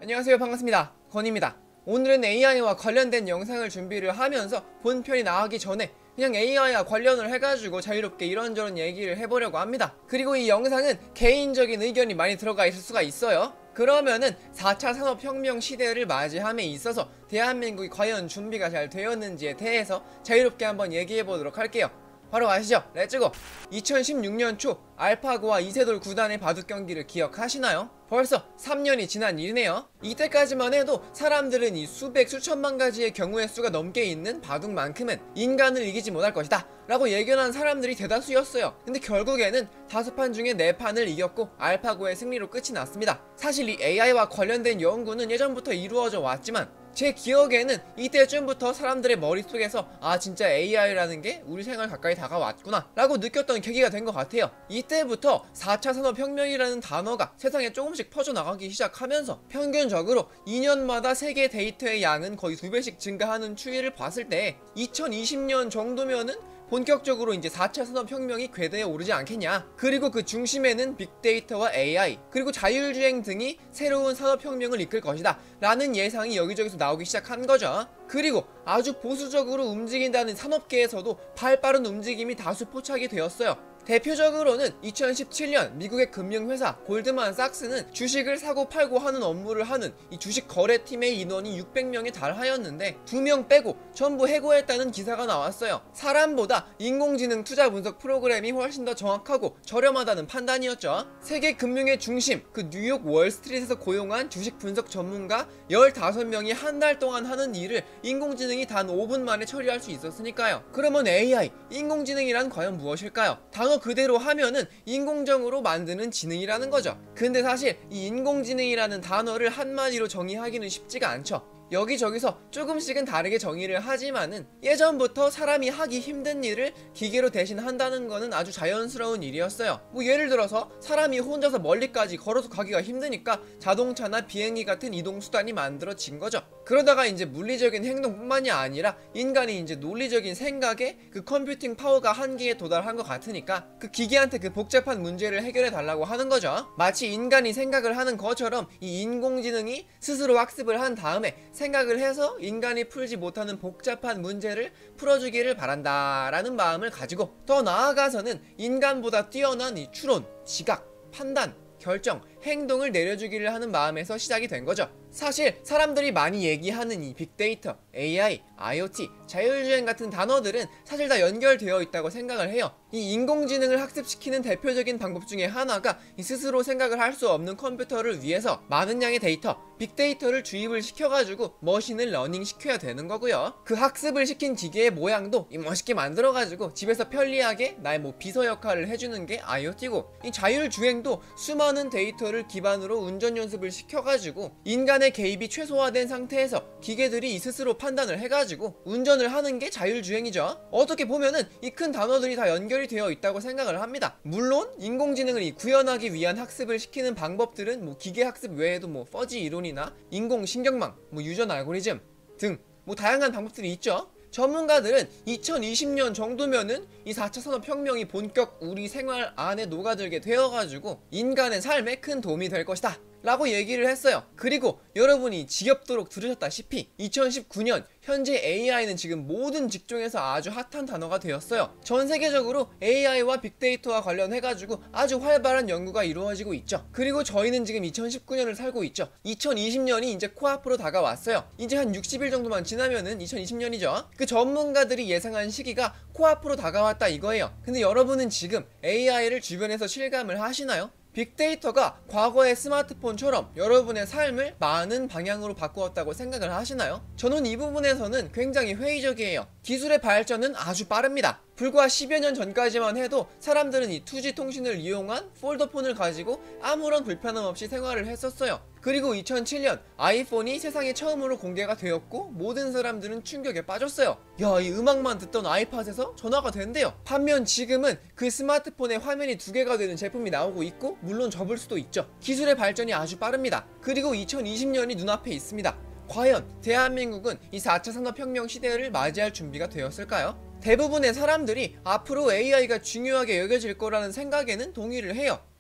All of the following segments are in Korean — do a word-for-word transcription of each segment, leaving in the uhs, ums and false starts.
안녕하세요, 반갑습니다. 건입니다. 오늘은 에이아이와 관련된 영상을 준비를 하면서 본편이 나가기 전에 그냥 에이아이와 관련을 해가지고 자유롭게 이런저런 얘기를 해보려고 합니다. 그리고 이 영상은 개인적인 의견이 많이 들어가 있을 수가 있어요. 그러면은 사 차 산업혁명 시대를 맞이함에 있어서 대한민국이 과연 준비가 잘 되었는지에 대해서 자유롭게 한번 얘기해보도록 할게요. 바로 가시죠. 렛츠고! 이천십육 년 초 알파고와 이세돌 구단의 바둑 경기를 기억하시나요? 벌써 삼 년이 지난 일이네요. 이때까지만 해도 사람들은 이 수백 수천만 가지의 경우의 수가 넘게 있는 바둑만큼은 인간을 이기지 못할 것이다 라고 예견한 사람들이 대다수였어요. 근데 결국에는 다섯 판 중에 네 판을 이겼고 알파고의 승리로 끝이 났습니다. 사실 이 에이아이와 관련된 연구는 예전부터 이루어져 왔지만 제 기억에는 이때쯤부터 사람들의 머릿속에서 아 진짜 에이아이라는 게 우리 생활 가까이 다가왔구나 라고 느꼈던 계기가 된 것 같아요. 이때부터 사 차 산업혁명이라는 단어가 세상에 조금씩 퍼져나가기 시작하면서 평균적으로 이 년마다 세계 데이터의 양은 거의 두 배씩 증가하는 추이를 봤을 때 이천이십 년 정도면은 본격적으로 이제 사 차 산업혁명이 궤도에 오르지 않겠냐. 그리고 그 중심에는 빅데이터와 에이아이 그리고 자율주행 등이 새로운 산업혁명을 이끌 것이다 라는 예상이 여기저기서 나오기 시작한 거죠. 그리고 아주 보수적으로 움직인다는 산업계에서도 발빠른 움직임이 다수 포착이 되었어요. 대표적으로는 이천십칠 년 미국의 금융회사 골드만삭스는 주식을 사고 팔고 하는 업무를 하는 이 주식 거래팀의 인원이 육백 명에 달하였는데 두 명 빼고 전부 해고했다는 기사가 나왔어요. 사람보다 인공지능 투자 분석 프로그램이 훨씬 더 정확하고 저렴하다는 판단이었죠. 세계 금융의 중심 그 뉴욕 월스트리트에서 고용한 주식 분석 전문가 열다섯 명이 한 달 동안 하는 일을 인공지능이 단 오 분 만에 처리할 수 있었으니까요. 그러면 에이아이, 인공지능이란 과연 무엇일까요? 단어 그대로 하면은 인공정으로 만드는 지능이라는 거죠. 근데 사실 이 인공지능이라는 단어를 한마디로 정의하기는 쉽지가 않죠. 여기저기서 조금씩은 다르게 정의를 하지만은 예전부터 사람이 하기 힘든 일을 기계로 대신 한다는 거는 아주 자연스러운 일이었어요. 뭐 예를 들어서 사람이 혼자서 멀리까지 걸어서 가기가 힘드니까 자동차나 비행기 같은 이동수단이 만들어진 거죠. 그러다가 이제 물리적인 행동뿐만이 아니라 인간이 이제 논리적인 생각에 그 컴퓨팅 파워가 한계에 도달한 것 같으니까 그 기계한테 그 복잡한 문제를 해결해 달라고 하는 거죠. 마치 인간이 생각을 하는 것처럼 이 인공지능이 스스로 학습을 한 다음에 생각을 해서 인간이 풀지 못하는 복잡한 문제를 풀어주기를 바란다 라는 마음을 가지고 더 나아가서는 인간보다 뛰어난 이 추론, 지각, 판단, 결정, 행동을 내려주기를 하는 마음에서 시작이 된 거죠. 사실 사람들이 많이 얘기하는 이 빅데이터, 에이아이, 아이오티, 자율주행 같은 단어들은 사실 다 연결되어 있다고 생각을 해요. 이 인공지능을 학습시키는 대표적인 방법 중에 하나가 이 스스로 생각을 할 수 없는 컴퓨터를 위해서 많은 양의 데이터, 빅데이터를 주입을 시켜가지고 머신을 러닝 시켜야 되는 거고요. 그 학습을 시킨 기계의 모양도 이 멋있게 만들어가지고 집에서 편리하게 나의 뭐 비서 역할을 해주는 게 아이오티고, 이 자율주행도 수많은 데이터를 기반으로 운전 연습을 시켜가지고 인간의 개입이 최소화된 상태에서 기계들이 스스로 판단을 해가지고 운전을 하는 게 자율주행이죠. 어떻게 보면은 이 큰 단어들이 다 연결이 되어 있다고 생각을 합니다. 물론 인공지능을 이 구현하기 위한 학습을 시키는 방법들은 뭐 기계 학습 외에도 뭐 퍼지 이론이나 인공신경망, 뭐 유전 알고리즘 등 뭐 다양한 방법들이 있죠. 전문가들은 이천이십 년 정도면은 이 사 차 산업혁명이 본격 우리 생활 안에 녹아들게 되어가지고 인간의 삶에 큰 도움이 될 것이다 라고 얘기를 했어요. 그리고 여러분이 지겹도록 들으셨다시피 이천십구 년 현재 에이아이는 지금 모든 직종에서 아주 핫한 단어가 되었어요. 전 세계적으로 에이아이와 빅데이터와 관련해가지고 아주 활발한 연구가 이루어지고 있죠. 그리고 저희는 지금 이천십구 년을 살고 있죠. 이천이십 년이 이제 코앞으로 다가왔어요. 이제 한 육십 일 정도만 지나면은 이천이십 년이죠. 그 전문가들이 예상한 시기가 코앞으로 다가왔다 이거예요. 근데 여러분은 지금 에이아이를 주변에서 실감을 하시나요? 빅데이터가 과거의 스마트폰처럼 여러분의 삶을 많은 방향으로 바꾸었다고 생각을 하시나요? 저는 이 부분에서는 굉장히 회의적이에요. 기술의 발전은 아주 빠릅니다. 불과 십여 년 전까지만 해도 사람들은 이 투지 통신을 이용한 폴더폰을 가지고 아무런 불편함 없이 생활을 했었어요. 그리고 이천칠 년 아이폰이 세상에 처음으로 공개가 되었고 모든 사람들은 충격에 빠졌어요. 야, 이 음악만 듣던 아이팟에서 전화가 된대요. 반면 지금은 그 스마트폰에 화면이 두 개가 되는 제품이 나오고 있고 물론 접을 수도 있죠. 기술의 발전이 아주 빠릅니다. 그리고 이천이십 년이 눈앞에 있습니다. 과연 대한민국은 이 사 차 산업혁명 시대를 맞이할 준비가 되었을까요? 대부분의 사람들이 앞으로 에이아이가 중요하게 여겨질 거라는 생각에는 동의를 해요.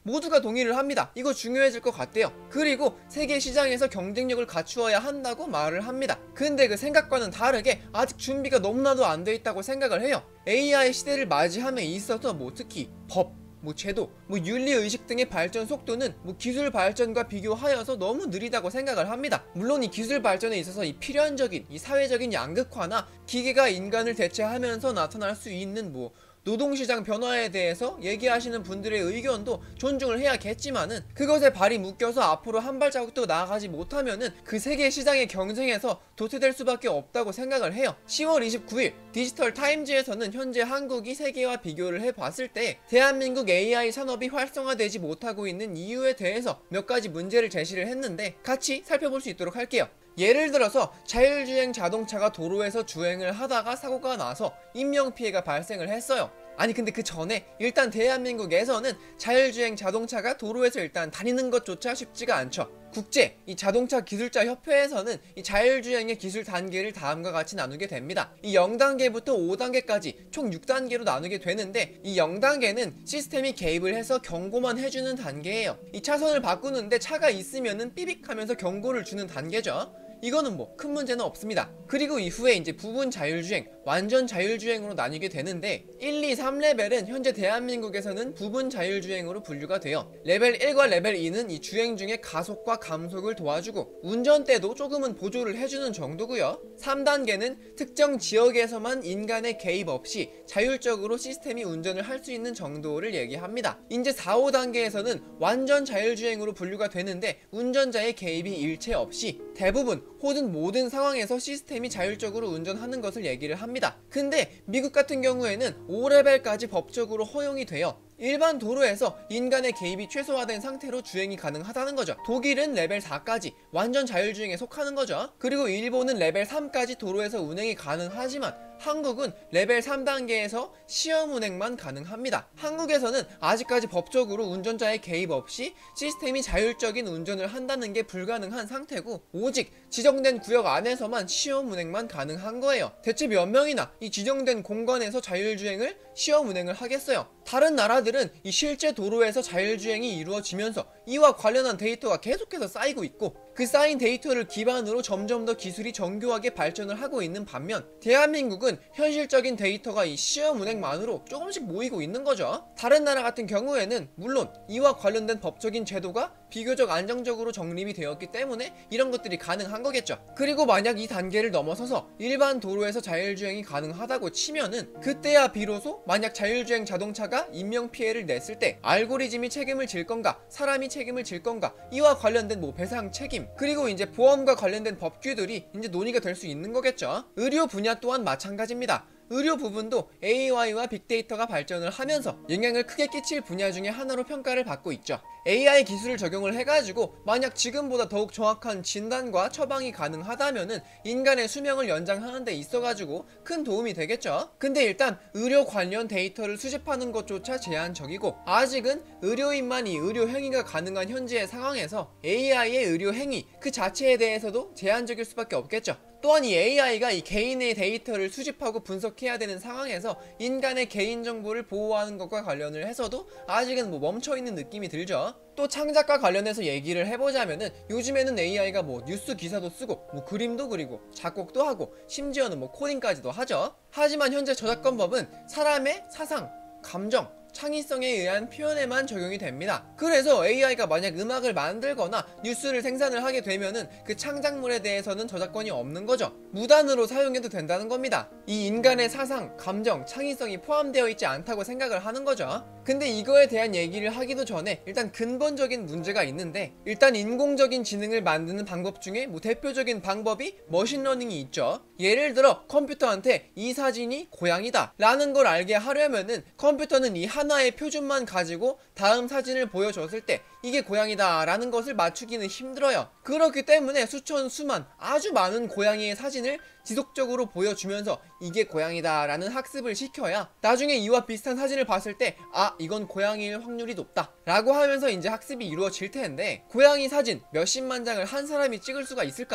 모두가 동의를 합니다. 이거 중요해질 것 같대요. 그리고 세계 시장에서 경쟁력을 갖추어야 한다고 말을 합니다. 근데 그 생각과는 다르게 아직 준비가 너무나도 안 돼 있다고 생각을 해요. 에이아이 시대를 맞이함에 있어서 뭐 특히 법, 뭐 제도, 뭐 윤리의식 등의 발전 속도는 뭐 기술 발전과 비교하여서 너무 느리다고 생각을 합니다. 물론 이 기술 발전에 있어서 이 필연적인 이 사회적인 양극화나 기계가 인간을 대체하면서 나타날 수 있는 뭐 노동시장 변화에 대해서 얘기하시는 분들의 의견도 존중을 해야겠지만은 그것에 발이 묶여서 앞으로 한 발자국도 나아가지 못하면은 그 세계 시장의 경쟁에서 도태될 수밖에 없다고 생각을 해요. 시월 이십구일 디지털 타임즈에서는 현재 한국이 세계와 비교를 해봤을 때 대한민국 에이아이 산업이 활성화되지 못하고 있는 이유에 대해서 몇 가지 문제를 제시를 했는데 같이 살펴볼 수 있도록 할게요. 예를 들어서 자율주행 자동차가 도로에서 주행을 하다가 사고가 나서 인명피해가 발생을 했어요. 아니 근데 그 전에 일단 대한민국에서는 자율주행 자동차가 도로에서 일단 다니는 것조차 쉽지가 않죠. 국제 이 자동차 기술자 협회에서는 이 자율주행의 기술 단계를 다음과 같이 나누게 됩니다. 이 영 단계부터 오 단계까지 총 육 단계로 나누게 되는데 이 영 단계는 시스템이 개입을 해서 경고만 해주는 단계예요. 이 차선을 바꾸는데 차가 있으면은 삐빅 하면서 경고를 주는 단계죠. 이거는 뭐 큰 문제는 없습니다. 그리고 이후에 이제 부분 자율주행, 완전 자율주행으로 나뉘게 되는데 일, 이, 삼 레벨은 현재 대한민국에서는 부분 자율주행으로 분류가 돼요. 레벨 일과 레벨 이는 이 주행 중에 가속과 감속을 도와주고 운전대도 조금은 보조를 해주는 정도고요. 삼 단계는 특정 지역에서만 인간의 개입 없이 자율적으로 시스템이 운전을 할 수 있는 정도를 얘기합니다. 이제 사, 오 단계에서는 완전 자율주행으로 분류가 되는데 운전자의 개입이 일체 없이 대부분 혹은 모든 상황에서 시스템이 자율적으로 운전하는 것을 얘기를 합니다. 근데 미국 같은 경우에는 오 레벨까지 법적으로 허용이 돼요. 일반 도로에서 인간의 개입이 최소화된 상태로 주행이 가능하다는 거죠. 독일은 레벨 사까지 완전 자율주행에 속하는 거죠. 그리고 일본은 레벨 삼까지 도로에서 운행이 가능하지만 한국은 레벨 삼 단계에서 시험 운행만 가능합니다. 한국에서는 아직까지 법적으로 운전자의 개입 없이 시스템이 자율적인 운전을 한다는 게 불가능한 상태고 오직 지정된 구역 안에서만 시험 운행만 가능한 거예요. 대체 몇 명이나 이 지정된 공간에서 자율주행을 시험 운행을 하겠어요? 다른 나라들은 이 실제 도로에서 자율주행이 이루어지면서 이와 관련한 데이터가 계속해서 쌓이고 있고 그 쌓인 데이터를 기반으로 점점 더 기술이 정교하게 발전을 하고 있는 반면 대한민국은 현실적인 데이터가 이 시험 운행만으로 조금씩 모이고 있는 거죠. 다른 나라 같은 경우에는 물론 이와 관련된 법적인 제도가 비교적 안정적으로 정립이 되었기 때문에 이런 것들이 가능한 거겠죠. 그리고 만약 이 단계를 넘어서서 일반 도로에서 자율주행이 가능하다고 치면은 그때야 비로소 만약 자율주행 자동차가 인명피해를 냈을 때 알고리즘이 책임을 질 건가 사람이 책임을 질 건가 이와 관련된 뭐 배상 책임 그리고 이제 보험과 관련된 법규들이 이제 논의가 될 수 있는 거겠죠. 의료 분야 또한 마찬가지입니다. 의료 부분도 에이아이와 빅데이터가 발전을 하면서 영향을 크게 끼칠 분야 중에 하나로 평가를 받고 있죠. 에이아이 기술을 적용을 해가지고 만약 지금보다 더욱 정확한 진단과 처방이 가능하다면은 인간의 수명을 연장하는 데 있어가지고 큰 도움이 되겠죠. 근데 일단 의료 관련 데이터를 수집하는 것조차 제한적이고 아직은 의료인만이 의료 행위가 가능한 현재의 상황에서 에이아이의 의료 행위 그 자체에 대해서도 제한적일 수밖에 없겠죠. 또한 이 에이아이가 이 개인의 데이터를 수집하고 분석해야 되는 상황에서 인간의 개인정보를 보호하는 것과 관련을 해서도 아직은 뭐 멈춰있는 느낌이 들죠. 또 창작과 관련해서 얘기를 해보자면은 요즘에는 에이아이가 뭐 뉴스 기사도 쓰고 뭐 그림도 그리고 작곡도 하고 심지어는 뭐 코딩까지도 하죠. 하지만 현재 저작권법은 사람의 사상, 감정, 창의성에 의한 표현에만 적용이 됩니다. 그래서 에이아이가 만약 음악을 만들거나 뉴스를 생산을 하게 되면은 그 창작물에 대해서는 저작권이 없는 거죠. 무단으로 사용해도 된다는 겁니다. 이 인간의 사상, 감정, 창의성이 포함되어 있지 않다고 생각을 하는 거죠. 근데 이거에 대한 얘기를 하기도 전에 일단 근본적인 문제가 있는데 일단 인공적인 지능을 만드는 방법 중에 뭐 대표적인 방법이 머신러닝이 있죠. 예를 들어 컴퓨터한테 이 사진이 고양이다 라는 걸 알게 하려면은 컴퓨터는 이 하나의 표준만 가지고 다음 사진을 보여줬을 때 이게 고양이다 라는 것을 맞추기는 힘들어요. 그렇기 때문에 수천 수만 아주 많은 고양이의 사진을 지속적으로 보여주면서 이게 고양이다 라는 학습을 시켜야 나중에 이와 비슷한 사진을 봤을 때 아 이건 고양이일 확률이 높다 라고 하면서 이제 학습이 이루어질 텐데 고양이 사진 몇십만 장을 한 사람이 찍을 수가 있을까요?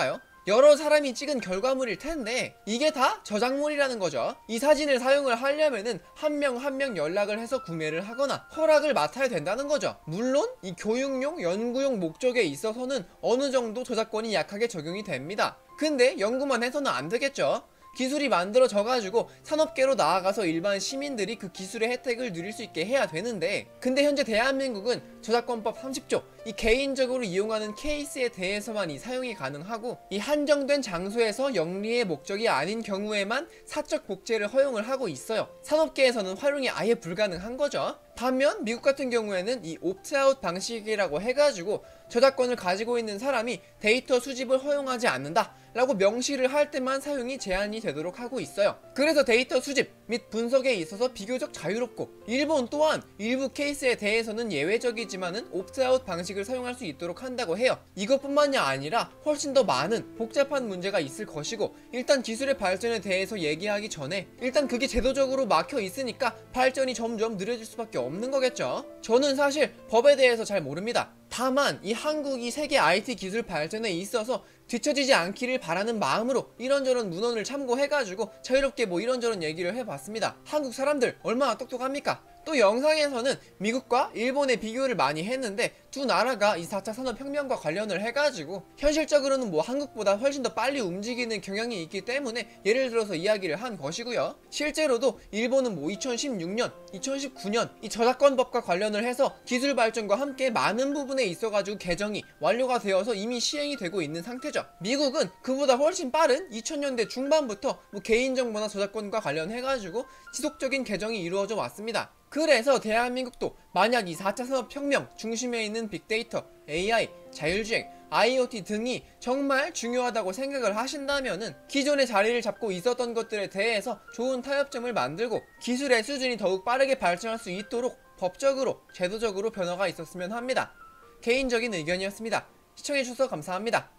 여러 사람이 찍은 결과물일 텐데 이게 다 저작물이라는 거죠. 이 사진을 사용을 하려면은 한 명 한 명 연락을 해서 구매를 하거나 허락을 맡아야 된다는 거죠. 물론 이 교육용, 연구용 목적에 있어서는 어느 정도 저작권이 약하게 적용이 됩니다. 근데 연구만 해서는 안 되겠죠. 기술이 만들어져 가지고 산업계로 나아가서 일반 시민들이 그 기술의 혜택을 누릴 수 있게 해야 되는데, 근데 현재 대한민국은 저작권법 삼십 조 이 개인적으로 이용하는 케이스에 대해서만 이 사용이 가능하고, 이 한정된 장소에서 영리의 목적이 아닌 경우에만 사적 복제를 허용을 하고 있어요. 산업계에서는 활용이 아예 불가능한 거죠. 반면 미국 같은 경우에는 이 옵트아웃 방식이라고 해가지고 저작권을 가지고 있는 사람이 데이터 수집을 허용하지 않는다 라고 명시를 할 때만 사용이 제한이 되도록 하고 있어요. 그래서 데이터 수집 및 분석에 있어서 비교적 자유롭고, 일본 또한 일부 케이스에 대해서는 예외적이지만은 옵트아웃 방식을 사용할 수 있도록 한다고 해요. 이것뿐만이 아니라 훨씬 더 많은 복잡한 문제가 있을 것이고, 일단 기술의 발전에 대해서 얘기하기 전에 일단 그게 제도적으로 막혀 있으니까 발전이 점점 느려질 수밖에 없는 거겠죠. 저는 사실 법에 대해서 잘 모릅니다. 다만 이 한국이 세계 아이티 기술 발전에 있어서 뒤처지지 않기를 바라는 마음으로 이런저런 문헌을 참고해가지고 자유롭게 뭐 이런저런 얘기를 해봤습니다. 한국 사람들 얼마나 똑똑합니까? 또 영상에서는 미국과 일본의 비교를 많이 했는데, 두 나라가 이 사 차 산업혁명과 관련을 해가지고 현실적으로는 뭐 한국보다 훨씬 더 빨리 움직이는 경향이 있기 때문에 예를 들어서 이야기를 한 것이고요. 실제로도 일본은 뭐 이천십육 년, 이천십구 년 이 저작권법과 관련을 해서 기술 발전과 함께 많은 부분에 있어가지고 개정이 완료가 되어서 이미 시행이 되고 있는 상태죠. 미국은 그보다 훨씬 빠른 이천 년대 중반부터 뭐 개인정보나 저작권과 관련해가지고 지속적인 개정이 이루어져 왔습니다. 그래서 대한민국도 만약 이 사 차 산업혁명 중심에 있는 빅데이터, 에이아이, 자율주행, 아이오티 등이 정말 중요하다고 생각을 하신다면은 기존의 자리를 잡고 있었던 것들에 대해서 좋은 타협점을 만들고 기술의 수준이 더욱 빠르게 발전할 수 있도록 법적으로, 제도적으로 변화가 있었으면 합니다. 개인적인 의견이었습니다. 시청해주셔서 감사합니다.